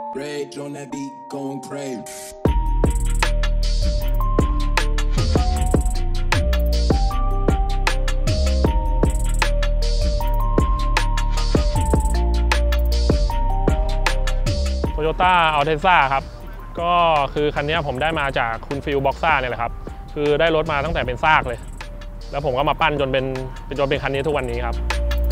Rage on that beat, going crazy. Toyota Altezza ครับก็คือคันนี้ผมได้มาจากคุณฟิลบ็อกซ่าเนี่ยแหละครับคือได้รถมาตั้งแต่เป็นซากเลยแล้วผมก็มาปั้นจนเป็นคันนี้ทุกวันนี้ครับ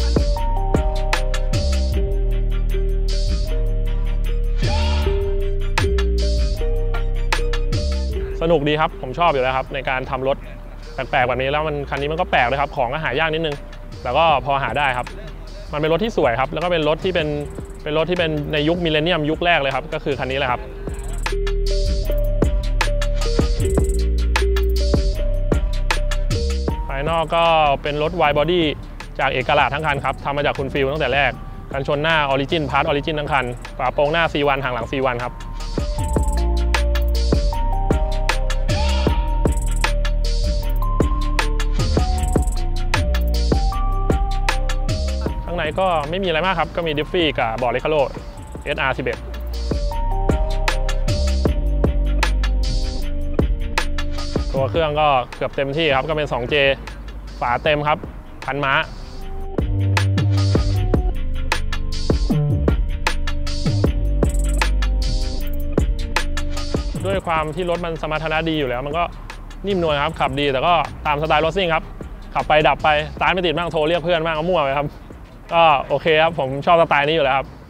สนุกดีครับผมชอบอยู่แล้วครับในการทำรถแปลกๆแบบนี้แล้วคันนี้มันก็แปลกเลยครับของก็หายากนิดนึงแต่ก็พอหาได้ครับมันเป็นรถที่สวยครับแล้วก็เป็นรถที่เป็นในยุคมิลเลนเนียมยุคแรกเลยครับก็คือคันนี้แหละครับภายนอกก็เป็นรถ Wide Body จากเอกราชทั้งคันครับทำมาจากคุณฟิลตั้งแต่แรกกันชนหน้า Origin พาร์ท Origin ทั้งคันฝาโปร่งหน้า C1 หางหลัง C1 ครับข้างในก็ไม่มีอะไรมากครับก็มีดิฟฟี่กับบอร์ดเลคาโล SR11 ตัวเครื่องก็เกือบเต็มที่ครับก็เป็น 2J ฝาเต็มครับ1,000 ม้าด้วยความที่รถมันสมรรถนะดีอยู่แล้วมันก็นิ่มนวลครับขับดีแต่ก็ตามสไตล์รถซิ่งครับขับไปดับไปสตาร์ทไม่ติดบ้างโทรเรียกเพื่อนบ้างก็มั่วไปครับก็โอเคครับผมชอบสไตล์นี้อยู่แล้วครับ